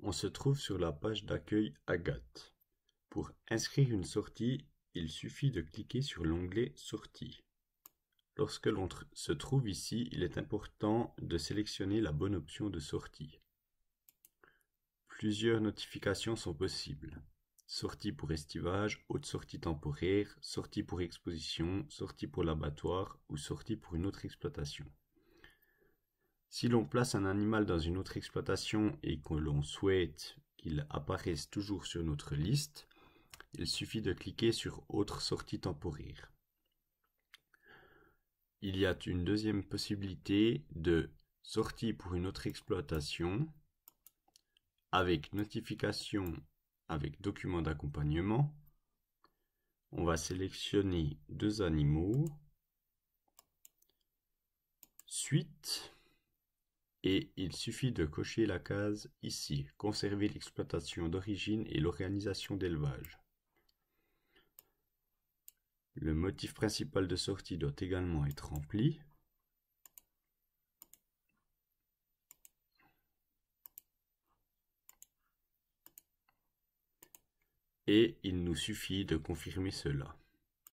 On se trouve sur la page d'accueil Agathe. Pour inscrire une sortie, il suffit de cliquer sur l'onglet Sortie. Lorsque l'on se trouve ici, il est important de sélectionner la bonne option de sortie. Plusieurs notifications sont possibles. Sortie pour estivage, haute sortie temporaire, sortie pour exposition, sortie pour l'abattoir ou sortie pour une autre exploitation. Si l'on place un animal dans une autre exploitation et que l'on souhaite qu'il apparaisse toujours sur notre liste, il suffit de cliquer sur Autre sortie temporaire. Il y a une deuxième possibilité de sortie pour une autre exploitation avec notification avec document d'accompagnement. On va sélectionner deux animaux, suite, et il suffit de cocher la case ici, conserver l'exploitation d'origine et l'organisation d'élevage. Le motif principal de sortie doit également être rempli. Et il nous suffit de confirmer cela.